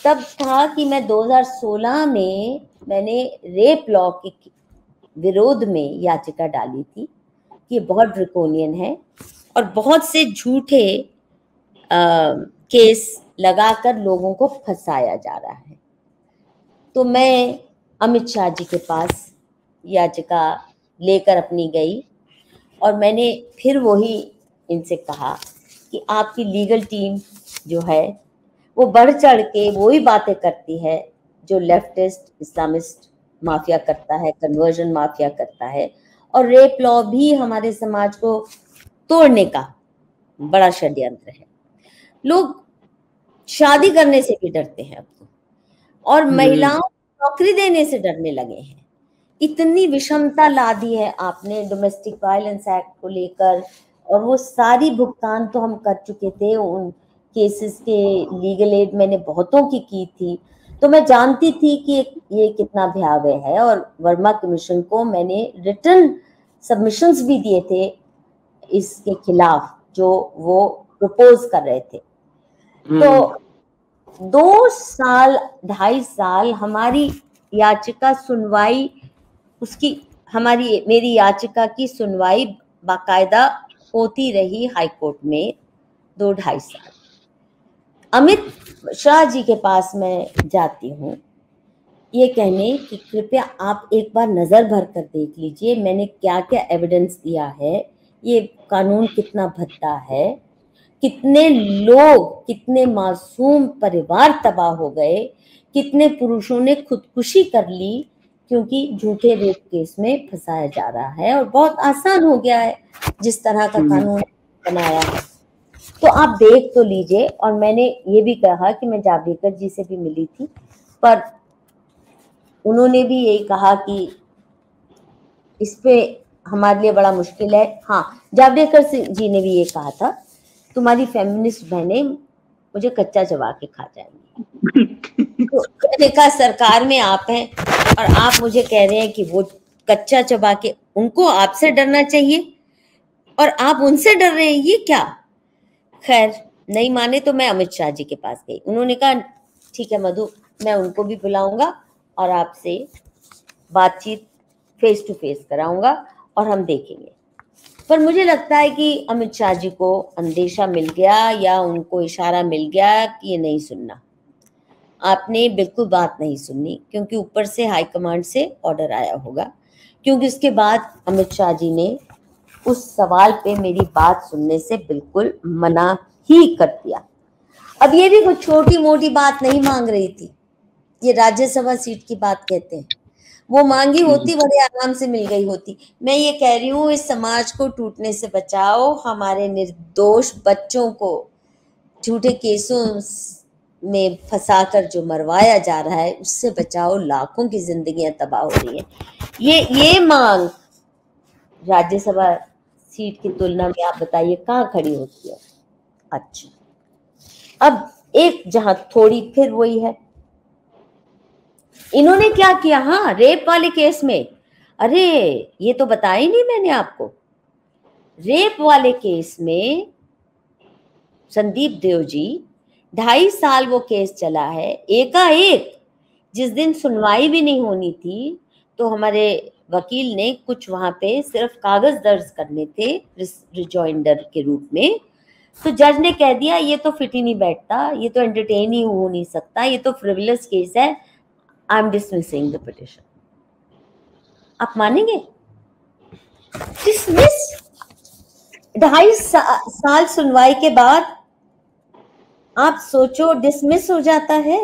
तब था कि मैं 2016 में मैंने रेप लॉ के विरोध में याचिका डाली थी कि ये बहुत ड्रैकोनियन है और बहुत से झूठे केस लगाकर लोगों को फंसाया जा रहा है। तो मैं अमित शाह जी के पास याचिका लेकर अपनी गई और मैंने फिर वही इनसे कहा कि आपकी लीगल टीम जो है वो बढ़ चढ़ के वही बातें करती है जो लेफ्टिस्ट इस्लामिस्ट माफिया करता है, कन्वर्जन माफिया करता है, और रेप लॉ भी हमारे समाज को तोड़ने का बड़ा षड्यंत्र है। लोग शादी करने से भी डरते हैं अब तो, और महिलाओं को नौकरी देने से डरने लगे हैं। इतनी विषमता ला दी है आपने डोमेस्टिक वायलेंस एक्ट को लेकर, और वो सारी भुगतान तो हम कर चुके थे उन केसेस के, लीगल एड मैंने बहुतों की थी, तो मैं जानती थी कि ये कितना भयावह है। और वर्मा कमीशन को मैंने रिटर्न सबमिशंस भी दिए थे इसके खिलाफ जो वो प्रपोज कर रहे थे। तो 2 साल 2.5 साल हमारी याचिका सुनवाई, उसकी मेरी याचिका की सुनवाई बाकायदा होती रही हाई कोर्ट में 2-2.5 साल। अमित शाह जी के पास मैं जाती हूँ ये कहने कि कृपया आप एक बार नजर भर कर देख लीजिए मैंने क्या क्या एविडेंस दिया है, ये कानून कितना भद्दा है, कितने लोग, कितने मासूम परिवार तबाह हो गए, कितने पुरुषों ने खुदकुशी कर ली क्योंकि झूठे रेप केस में फंसाया जा रहा है। और बहुत आसान हो गया है जिस तरह का कानून बनाया है, तो आप देख तो लीजिए। और मैंने ये भी कहा कि मैं जावड़ेकर जी से भी मिली थी, पर उन्होंने भी यही कहा कि इस पे हमारे लिए बड़ा मुश्किल है। हाँ, जावड़ेकर जी ने भी ये कहा था तुम्हारी फेमिनिस्ट बहनें मुझे कच्चा चबा के खा जाएंगी। तो देखा सरकार में आप हैं और आप मुझे कह रहे हैं कि वो कच्चा चबा के, उनको आपसे डरना चाहिए और आप उनसे डर रहे हैं, ये क्या? खैर नहीं माने तो मैं अमित शाह जी के पास गई। उन्होंने कहा ठीक है मधु, मैं उनको भी बुलाऊंगा और आपसे बातचीत फेस टू फेस कराऊंगा और हम देखेंगे। पर मुझे लगता है कि अमित शाह जी को अंदेशा मिल गया या उनको इशारा मिल गया कि ये नहीं सुनना। आपने बिल्कुल बात नहीं सुननी क्योंकि ऊपर से हाईकमांड से ऑर्डर आया होगा, क्योंकि उसके बाद अमित शाह जी ने उस सवाल पे मेरी बात सुनने से बिल्कुल मना ही कर दिया। अब ये भी कुछ छोटी मोटी बात नहीं मांग रही थी, ये राज्यसभा सीट की बात कहते हैं, वो मांगी होती बड़े आराम से मिल गई होती। मैं ये कह रही हूँ इस समाज को टूटने से बचाओ, हमारे निर्दोष बच्चों को झूठे केसों में फंसाकर जो मरवाया जा रहा है उससे बचाओ, लाखों की जिंदगियां तबाह हो रही हैं। ये मांग राज्यसभा सीट की तुलना में आप बताइए कहाँ खड़ी होती है? अच्छा, अब एक जहां थोड़ी फिर वही है, इन्होंने क्या किया, हाँ रेप वाले केस में, अरे ये तो बताया ही नहीं मैंने आपको, रेप वाले केस में संदीप देव जी 2.5 साल वो केस चला है, एकाएक जिस दिन सुनवाई भी नहीं होनी थी तो हमारे वकील ने कुछ वहां पे सिर्फ कागज दर्ज करने थे रिजॉइंडर के रूप में, तो जज ने कह दिया ये तो फिट ही नहीं बैठता, ये तो एंटरटेन ही हो नहीं सकता, ये तो फ्रिवलेस केस है, I am dismissing the petition. आप मानेंगे? डिसमिस 2.5 साल सुनवाई के बाद आप सोचो डिसमिस हो जाता है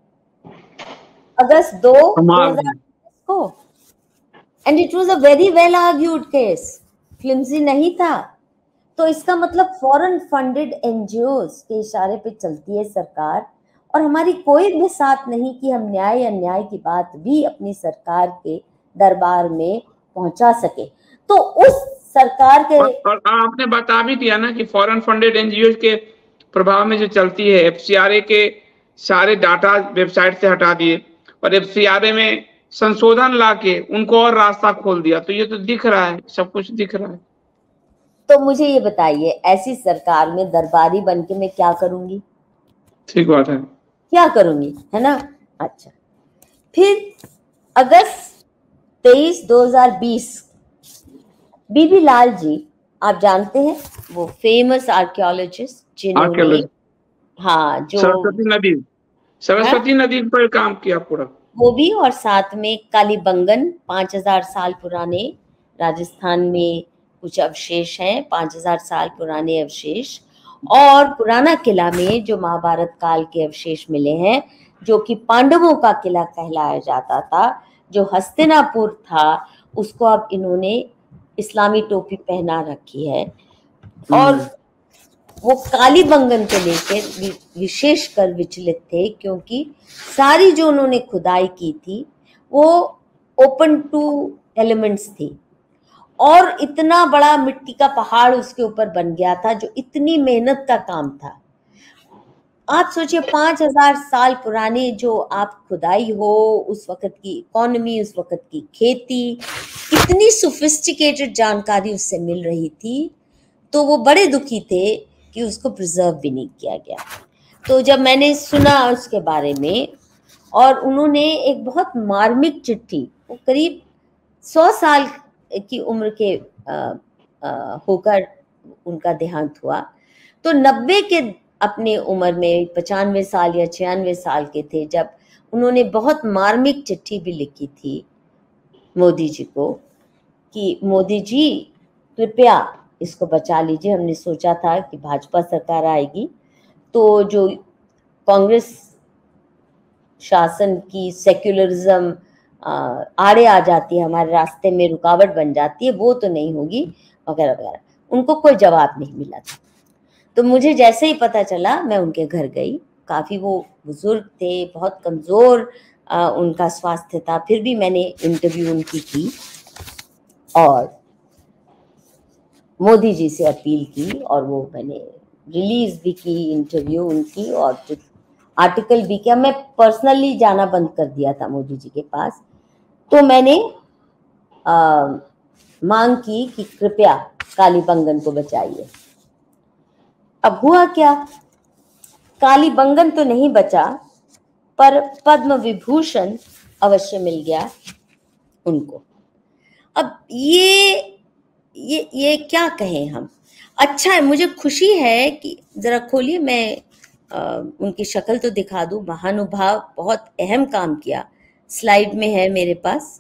अगस्त 2, 2020 को। And it was a very well argued case, flimsy नहीं था। तो इसका मतलब फॉरेन फंडेड एनजीओज के इशारे पे चलती है सरकार, और हमारी कोई भी साथ नहीं कि हम न्याय अन्याय की बात भी अपनी सरकार के दरबार में पहुंचा सके। तो उस सरकार के और आपने बता भी दिया ना कि फॉरेन फंडेड एनजीओ के प्रभाव में जो चलती है, एफसीआरए के सारे डाटा वेबसाइट से हटा दिए और एफसीआरए में संशोधन लाके उनको और रास्ता खोल दिया, तो ये तो दिख रहा है, सब कुछ दिख रहा है। तो मुझे ये बताइए ऐसी सरकार में दरबारी बन के मैं क्या करूंगी? ठीक बात है। क्या करूंगी, है ना। अच्छा, फिर अगस्त 23, 2020 बीबी लाल जी, आप जानते हैं, वो फेमस आर्कियोलॉजिस्ट जिन्होंने, हाँ, जो सरस्वती नदी पर काम किया पूरा, वो भी, और साथ में कालीबंगन 5000 साल पुराने, राजस्थान में कुछ अवशेष हैं, 5000 साल पुराने अवशेष, और पुराना किला में जो महाभारत काल के अवशेष मिले हैं, जो कि पांडवों का किला कहलाया जाता था, जो हस्तिनापुर था, उसको अब इन्होंने इस्लामी टोपी पहना रखी है। और वो कालीबंगन को लेकर विशेषकर विचलित थे, क्योंकि सारी जो उन्होंने खुदाई की थी वो ओपन टू एलिमेंट्स थी, और इतना बड़ा मिट्टी का पहाड़ उसके ऊपर बन गया था, जो इतनी मेहनत का काम था। आप सोचिए 5000 साल पुराने जो आप खुदाई हो, उस वक्त की इकोनॉमी, उस वक्त की खेती, इतनी सोफिस्टिकेटेड जानकारी उससे मिल रही थी, तो वो बड़े दुखी थे कि उसको प्रिजर्व भी नहीं किया गया। तो जब मैंने सुना उसके बारे में, और उन्होंने एक बहुत मार्मिक चिट्ठी, वो करीब 100 साल की उम्र के होकर उनका देहांत हुआ, तो 90 के अपने उम्र में 95 साल या 96 साल के थे, जब उन्होंने बहुत मार्मिक चिट्ठी भी लिखी थी मोदी जी को कि मोदी जी कृपया इसको बचा लीजिए। हमने सोचा था कि भाजपा सरकार आएगी तो जो कांग्रेस शासन की सेक्युलरिज्म आड़े आ जाती है, हमारे रास्ते में रुकावट बन जाती है, वो तो नहीं होगी, वगैरह वगैरह। उनको कोई जवाब नहीं मिला था। तो मुझे जैसे ही पता चला, मैं उनके घर गई। काफ़ी वो बुजुर्ग थे, बहुत कमज़ोर उनका स्वास्थ्य था, फिर भी मैंने इंटरव्यू उनकी की और मोदी जी से अपील की, और वो मैंने रिलीज भी की इंटरव्यू उनकी, और आर्टिकल भी किया। मैं पर्सनली जाना बंद कर दिया था मोदी जी के पास। तो मैंने मांग की कि कृपया कालीबंगन को बचाइए। अब हुआ क्या, कालीबंगन तो नहीं बचा, पर पद्म विभूषण अवश्य मिल गया उनको। अब ये क्या कहें हम। अच्छा है, मुझे खुशी है कि जरा खोलिए, मैं उनकी शक्ल तो दिखा दूं। महानुभाव, बहुत अहम काम किया। स्लाइड में है मेरे पास,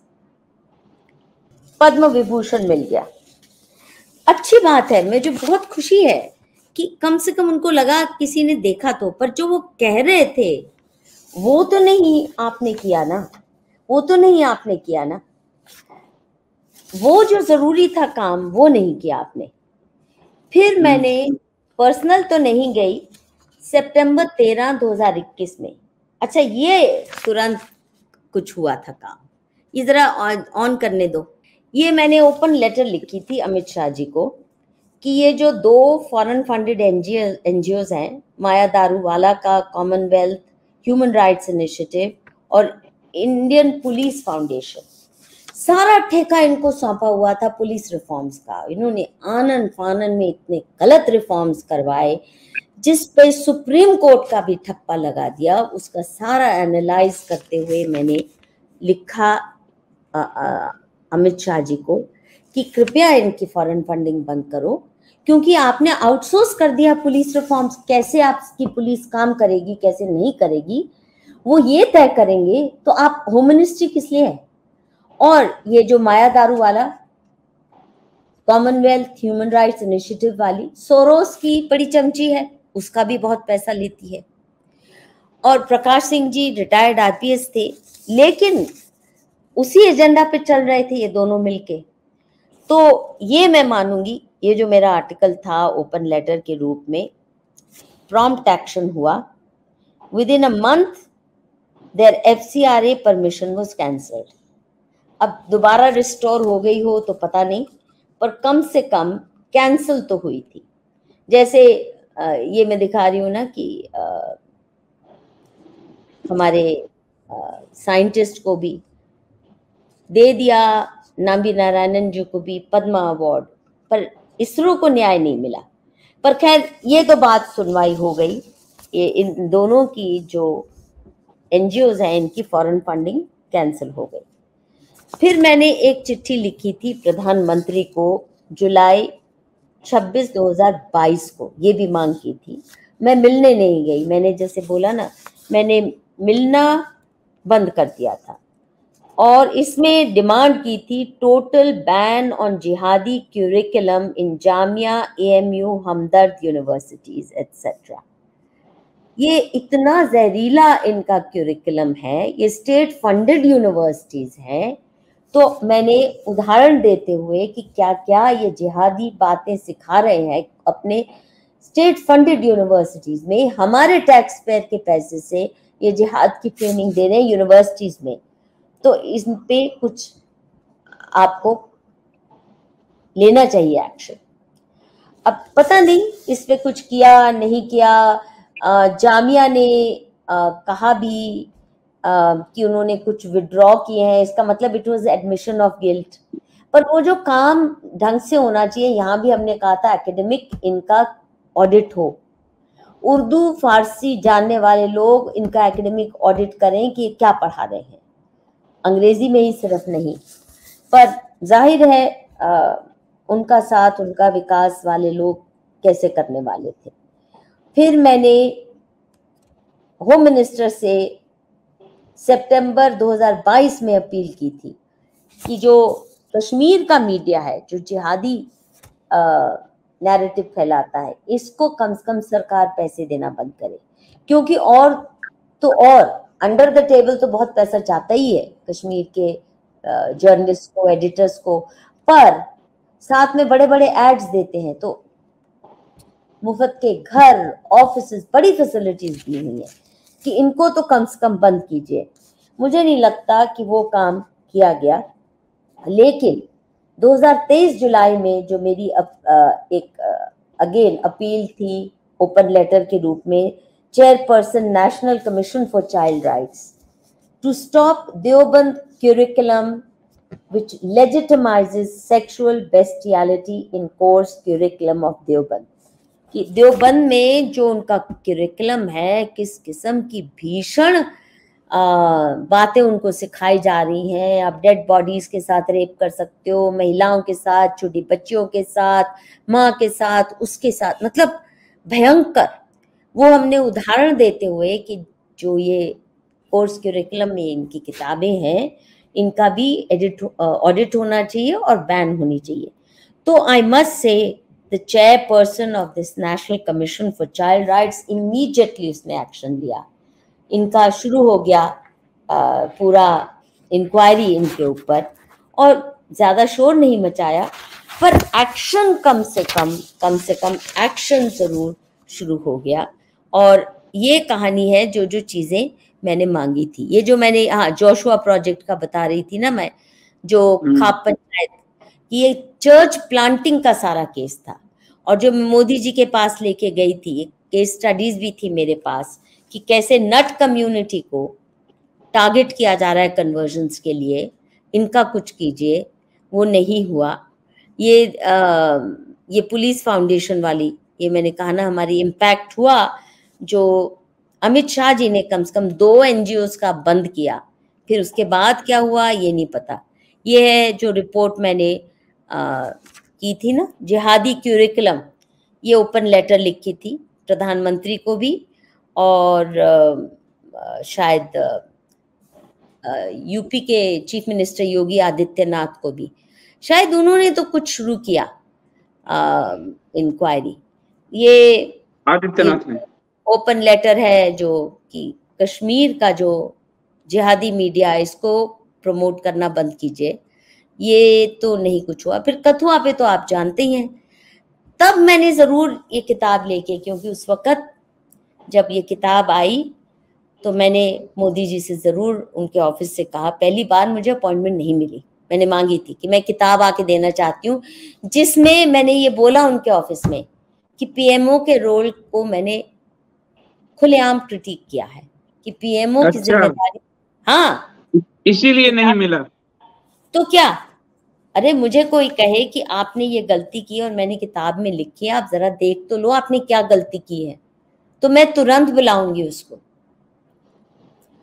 पद्म विभूषण मिल गया। अच्छी बात है, मुझे बहुत खुशी है कि कम से कम उनको लगा किसी ने देखा तो, पर जो वो कह रहे थे वो तो नहीं आपने किया ना, वो तो नहीं आपने किया ना, वो जो जरूरी था काम वो नहीं किया आपने। फिर मैंने पर्सनल तो नहीं गई, सितंबर 13, 2021 में, अच्छा ये तुरंत कुछ हुआ था काम, ये जरा ऑन करने दो। ये मैंने ओपन लेटर लिखी थी अमित शाह जी को कि ये जो 2 फॉरेन फंडेड एनजीओज हैं, माया दारूवाला का कॉमनवेल्थ ह्यूमन राइट्स इनिशिएटिव और इंडियन पुलिस फाउंडेशन, सारा ठेका इनको सौंपा हुआ था पुलिस रिफॉर्म्स का। इन्होंने आनन फानन में इतने गलत रिफॉर्म्स करवाए, जिस पे सुप्रीम कोर्ट का भी ठप्पा लगा दिया। उसका सारा एनालाइज करते हुए मैंने लिखा अमित शाह जी को कि कृपया इनकी फॉरेन फंडिंग बंद करो, क्योंकि आपने आउटसोर्स कर दिया पुलिस रिफॉर्म्स। कैसे आपकी पुलिस काम करेगी, कैसे नहीं करेगी, वो ये तय करेंगे, तो आप होम मिनिस्ट्री किस लिए है। और ये जो Maya Daruwala Commonwealth human rights initiative वाली, सोरोस की बड़ी चमची है, उसका भी बहुत पैसा लेती है। और प्रकाश सिंह जी रिटायर्ड आईपीएस थे, लेकिन उसी एजेंडा पे चल रहे थे ये दोनों मिलके। तो ये मैं मानूंगी, ये जो मेरा आर्टिकल था ओपन लेटर के रूप में, प्रॉम्प्ट एक्शन हुआ। Within a month there FCRA permission was cancelled. अब दोबारा रिस्टोर हो गई हो तो पता नहीं, पर कम से कम कैंसिल तो हुई थी। जैसे ये मैं दिखा रही हूँ ना कि हमारे साइंटिस्ट को भी दे दिया, नाम्बी नारायणन जी को भी पद्मा अवार्ड, पर इसरो को न्याय नहीं मिला। पर खैर ये तो बात सुनवाई हो गई। ये इन दोनों की जो एनजीओज हैं इनकी फॉरेन फंडिंग कैंसिल हो गई। फिर मैंने एक चिट्ठी लिखी थी प्रधानमंत्री को जुलाई 26 2022 को, ये भी मांग की थी। मैं मिलने नहीं गई, मैंने जैसे बोला ना, मैंने मिलना बंद कर दिया था। और इसमें डिमांड की थी टोटल बैन ऑन जिहादी curriculum in Jamia, AMU, Hamdard universities etcetera. ये इतना जहरीला इनका क्यूरिकुलम है, ये स्टेट फंडेड यूनिवर्सिटीज हैं। तो मैंने उदाहरण देते हुए कि क्या क्या ये जिहादी बातें सिखा रहे हैं अपने स्टेट फंडेड यूनिवर्सिटीज में, हमारे टैक्स पेयर के पैसे से ये जिहाद की ट्रेनिंग दे रहे हैं यूनिवर्सिटीज में, तो इस पे कुछ आपको लेना चाहिए एक्शन। अब पता नहीं इस पे कुछ किया नहीं किया। जामिया ने कहा भी कि उन्होंने कुछ विड्रॉ किए हैं, इसका मतलब it was admission of guilt. पर वो जो काम ढंग से होना चाहिए, यहाँ भी हमने कहा था एकेडमिक इनका ऑडिट हो, उर्दू फारसी जानने वाले लोग इनका एकेडमिक ऑडिट करें कि क्या पढ़ा रहे हैं, अंग्रेजी में ही सिर्फ नहीं। पर जाहिर है उनका साथ, उनका विकास वाले लोग कैसे करने वाले थे। फिर मैंने होम मिनिस्टर से सितंबर 2022 में अपील की थी कि जो कश्मीर का मीडिया है, जो जिहादी नैरेटिव फैलाता है, इसको कम से कम सरकार पैसे देना बंद करे, क्योंकि और अंडर द टेबल तो बहुत पैसा जाता ही है कश्मीर के जर्नलिस्ट को, एडिटर्स को, पर साथ में बड़े बड़े एड्स देते हैं, तो मुफ्त के घर, ऑफिसेस, बड़ी फैसिलिटीज दी हुई है कि इनको तो कम से कम बंद कीजिए। मुझे नहीं लगता कि वो काम किया गया। लेकिन 2023 जुलाई में जो मेरी अगेन अपील थी ओपन लेटर के रूप में, chairperson national commission for child rights, to stop Deoband curriculum which legitimizes sexual bestiality in course curriculum of Deoband, कि देवबंद में जो उनका curriculum है, किस किस्म की भीषण बातें उनको सिखाई जा रही हैं। आप डेड बॉडीज के साथ रेप कर सकते हो, महिलाओं के साथ, छोटी बच्चियों के साथ, माँ के साथ, उसके साथ, मतलब भयंकर। वो हमने उदाहरण देते हुए कि जो ये कोर्स क्यूरिकुलम में इनकी किताबें हैं, इनका भी ऑडिट होना चाहिए और बैन होनी चाहिए। तो I must say the chairperson of this national commission for child rights immediately उसने एक्शन लिया। इनका शुरू हो गया पूरा इंक्वायरी इनके ऊपर, और ज्यादा शोर नहीं मचाया, पर एक्शन कम से कम एक्शन जरूर शुरू हो गया। और ये कहानी है जो जो चीजें मैंने मांगी थी। ये जो मैंने जोशुआ प्रोजेक्ट का बता रही थी ना मैं, जो खाप पंचायत, ये चर्च प्लांटिंग का सारा केस था, और जो मोदी जी के पास लेके गई थी, केस स्टडीज भी थी मेरे पास कि कैसे नट कम्युनिटी को टारगेट किया जा रहा है कन्वर्जन्स के लिए, इनका कुछ कीजिए। वो नहीं हुआ। ये पुलिस फाउंडेशन वाली, ये मैंने कहा ना, हमारी इम्पैक्ट हुआ, जो अमित शाह जी ने कम से कम 2 एनजीओज का बंद किया। फिर उसके बाद क्या हुआ ये नहीं पता। ये है जो रिपोर्ट मैंने की थी ना, जिहादी क्यूरिकुलम, ये ओपन लेटर लिखी थी प्रधानमंत्री को भी, और शायद यूपी के चीफ मिनिस्टर योगी आदित्यनाथ को भी, शायद उन्होंने तो कुछ शुरू किया इंक्वायरी। ये आदित्यनाथ ने ओपन लेटर है जो कि कश्मीर का जो जिहादी मीडिया है, इसको प्रमोट करना बंद कीजिए। ये तो नहीं कुछ हुआ। फिर कथुआ पे तो आप जानते ही हैं। तब मैंने जरूर ये किताब लेके, क्योंकि उस वक्त जब ये किताब आई तो मैंने मोदी जी से जरूर उनके ऑफिस से कहा, पहली बार मुझे अपॉइंटमेंट नहीं मिली, मैंने मांगी थी कि मैं किताब आके देना चाहती हूँ, जिसमें मैंने ये बोला उनके ऑफिस में कि पीएमओ के रोल को मैंने खुलेआम क्रिटिक किया है कि पीएमओ की जिम्मेदारी, हाँ, इसीलिए नहीं मिला। तो क्या, अरे मुझे कोई कहे कि आपने ये गलती की और मैंने किताब में लिखी है, आप जरा देख तो लो आपने क्या गलती की है, तो मैं तुरंत बुलाऊंगी उसको।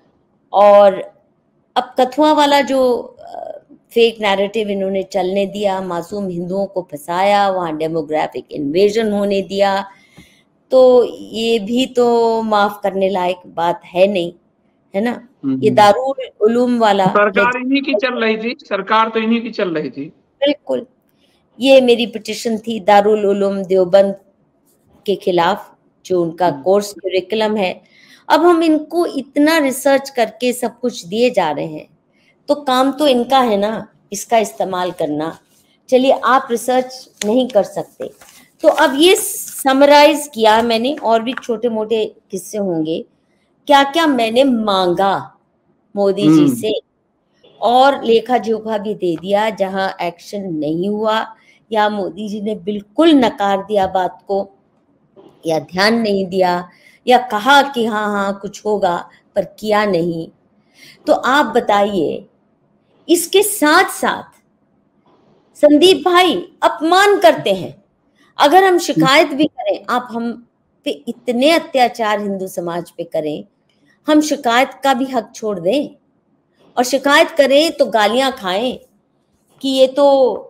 और अब कथुआ वाला जो फेक नैरेटिव इन्होंने चलने दिया, मासूम हिंदुओं को फंसाया, वहाँ डेमोग्राफिक इन्वेजन होने दिया, तो ये भी तो माफ करने लायक बात है नहीं, है ना। ये दारुल उलूम वाला सरकार इन्हीं की चल रही थी, सरकार तो इन्हीं की चल रही थी। बिल्कुल, ये मेरी पिटिशन थी दारुल उलूम देवबंद के खिलाफ, जो उनका कोर्स करिकुलम है। अब हम इनको इतना रिसर्च करके सब कुछ दिए जा रहे हैं, तो काम तो इनका है ना इसका इस्तेमाल करना। चलिए, आप रिसर्च नहीं कर सकते, तो अब ये समराइज किया मैंने, और भी छोटे मोटे किस्से होंगे, क्या क्या मैंने मांगा मोदी जी से, और लेखा जोखा भी दे दिया। जहां एक्शन नहीं हुआ या मोदी जी ने बिल्कुल नकार दिया बात को, या ध्यान नहीं दिया, या कहा कि हाँ हाँ कुछ होगा पर किया नहीं, तो आप बताइए। इसके साथ साथ संदीप भाई अपमान करते हैं। अगर हम शिकायत भी करें, आप हम पे इतने अत्याचार हिंदू समाज पे करें, हम शिकायत का भी हक छोड़ दें, और शिकायत करें तो गालियां खाएं कि ये तो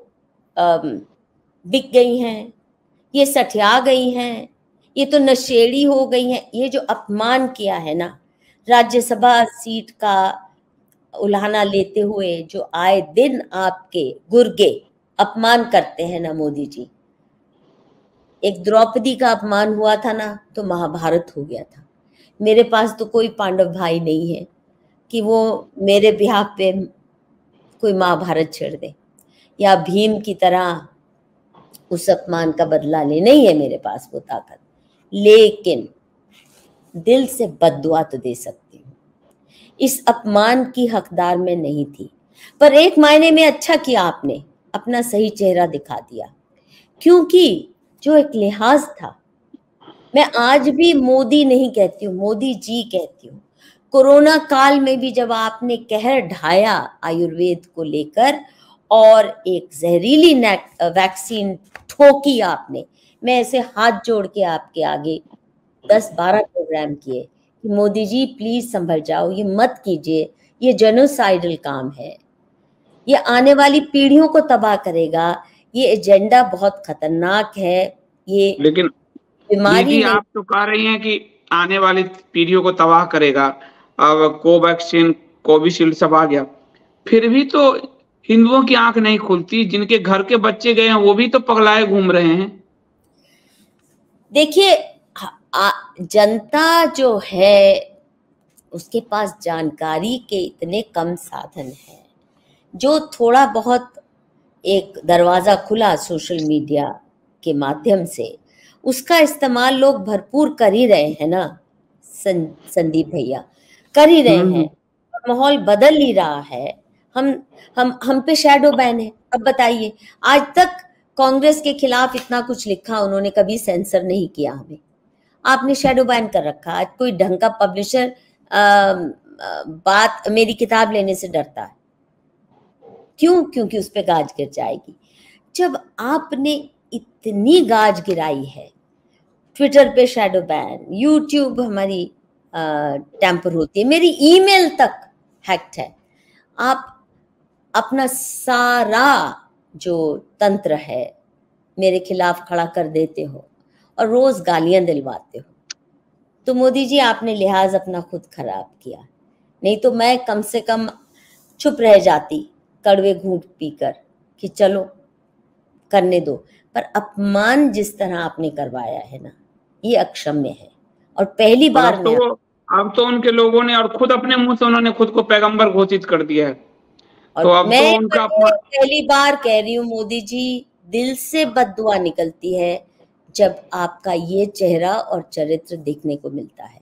बिक गई हैं, ये सठिया गई हैं, ये तो नशेड़ी हो गई हैं। ये जो अपमान किया है ना, राज्यसभा सीट का उल्हाना लेते हुए, जो आए दिन आपके गुर्गे अपमान करते हैं ना मोदी जी। एक द्रौपदी का अपमान हुआ था ना, तो महाभारत हो गया था। मेरे पास तो कोई पांडव भाई नहीं है कि वो मेरे बिहाफ पे कोई महाभारत छेड़ दे, या भीम की तरह उस अपमान का बदला ले। नहीं है मेरे पास वो ताकत, लेकिन दिल से बद्दुआ तो दे सकती हूँ। इस अपमान की हकदार मैं नहीं थी, पर एक मायने में अच्छा किया आपने, अपना सही चेहरा दिखा दिया, क्योंकि जो एक लिहाज था, मैं आज भी मोदी नहीं कहती हूँ, मोदी जी कहती हूँ। कोरोना काल में भी जब आपने कहर ढाया आयुर्वेद को लेकर, और एक जहरीली वैक्सीन ठोकी आपने, मैं ऐसे हाथ जोड़ के आपके आगे 10-12 प्रोग्राम किए कि मोदी जी प्लीज संभल जाओ, ये मत कीजिए, ये जेनोसाइडल काम है, ये आने वाली पीढ़ियों को तबाह करेगा, ये एजेंडा बहुत खतरनाक है, ये लेकिन बीमारी दीदी नहीं। आप तो कह रही हैं कि आने वाली पीढ़ियों को तबाह करेगा, अब कोवैक्सीन कोविशील्ड सब आ गया, फिर भी तो हिंदुओं की आंख नहीं खुलती। जिनके घर के बच्चे गए हैं वो भी तो पगलाए घूम रहे हैं। देखिए, जनता जो है उसके पास जानकारी के इतने कम साधन हैं, जो थोड़ा बहुत एक दरवाजा खुला सोशल मीडिया के माध्यम से, उसका इस्तेमाल लोग भरपूर कर ही रहे हैं ना। संदीप भैया कर ही रहे हैं, माहौल बदल ही रहा है। हम पे शैडो बैन है। अब बताइए, आज तक कांग्रेस के खिलाफ इतना कुछ लिखा, उन्होंने कभी सेंसर नहीं किया हमें, आपने शैडो बैन कर रखा। आज कोई ढंग का पब्लिशर बात मेरी किताब लेने से डरता है, क्यों? क्योंकि उस पे गाज गिर जाएगी। जब आपने इतनी गाज गिराई है, ट्विटर पे शैडो बैन, यूट्यूब हमारी टैंपर होती है, मेरी ईमेल तक हैक्ड है, आप अपना सारा जो तंत्र है मेरे खिलाफ खड़ा कर देते हो और रोज गालियां दिलवाते हो। तो मोदी जी, आपने लिहाज अपना खुद खराब किया, नहीं तो मैं कम से कम चुप रह जाती कड़वे घूंट पीकर कि चलो करने दो। पर अपमान जिस तरह आपने करवाया है ना, ये अक्षम्य है। और पहली बार में अब तो उनके लोगों ने और खुद अपने मुंह से उन्होंने खुद को पैगंबर घोषित कर दिया है। और तो अब मैं तो उनका पहली बार कह रही हूँ मोदी जी, दिल से बद्दुआ निकलती है जब आपका ये चेहरा और चरित्र देखने को मिलता है।